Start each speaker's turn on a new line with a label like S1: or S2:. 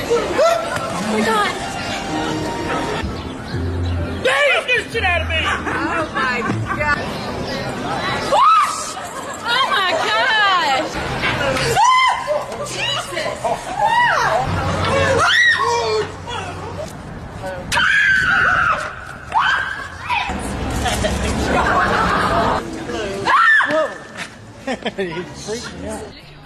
S1: Oh my god.
S2: Get this shit out of me!
S3: Oh my god.
S1: Oh my gosh. Jesus.
S2: Whoa! He freaked me out.